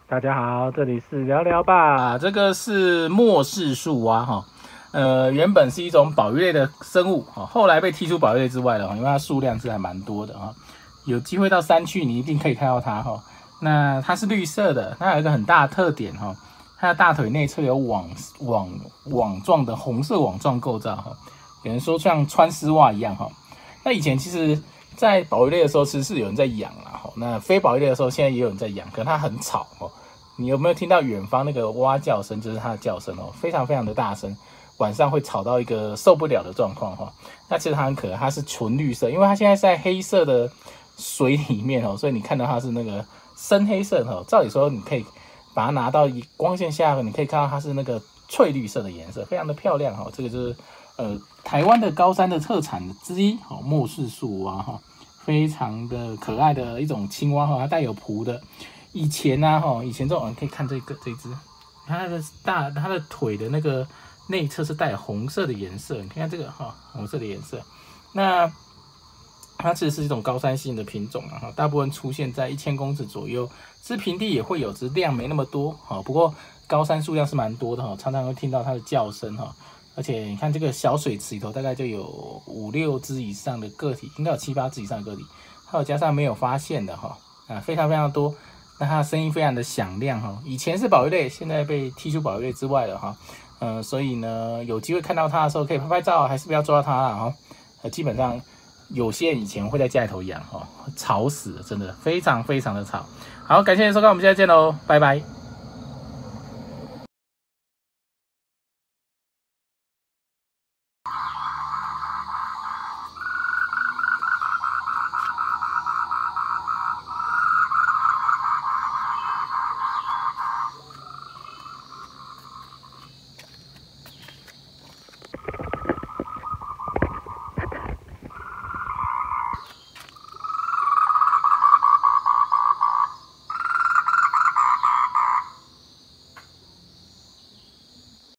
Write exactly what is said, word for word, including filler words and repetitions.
大家好，这里是聊聊吧。 啊，这个是末世树蛙哈，呃，原本是一种保育类的生物哈，后来被踢出保育类之外了，因为它数量是还蛮多的哈。有机会到山区，你一定可以看到它哈。那它是绿色的，它有一个很大的特点哈，它的大腿内侧有网网网状的红色网状构造哈，有人说像穿丝袜一样哈。那以前其实，在保育类的时候，其实是有人在养啦哈。那非保育类的时候，现在也有人在养，可是它很吵哦。你有没有听到远方那个蛙叫声？就是它的叫声哦，非常非常的大声，晚上会吵到一个受不了的状况哈。那其实它很可爱，它是纯绿色，因为它现在在黑色的水里面哦，所以你看到它是那个深黑色哦。照理说，你可以把它拿到光线下，你可以看到它是那个翠绿色的颜色，非常的漂亮哈。这个就是呃台湾的高山的特产之一哦，末世树蛙哈，非常的可爱的一种青蛙哈，它带有蹼的。以前呢、啊，哈，以前这种人可以看这个这一只，它的大它的腿的那个内侧是带有红色的颜色，你看看这个哈，红色的颜色。那它其实是一种高山性的品种啊，大部分出现在一千公尺左右，是平地也会有，只是量没那么多哈。不过高山数量是蛮多的哈，常常会听到它的叫声哈。而且你看这个小水池里头大概就有五六只以上的个体，应该有七八只以上的个体，还有加上没有发现的哈，啊，非常非常多。那它的声音非常的响亮哈，以前是保育类，现在被踢出保育类之外了哈，呃，所以呢，有机会看到它的时候可以拍拍照，还是不要抓它了哈。呃，基本上有些人以前会在家里头养哈，吵死了，真的非常非常的吵。好，感谢收看，我们下次见喽，拜拜。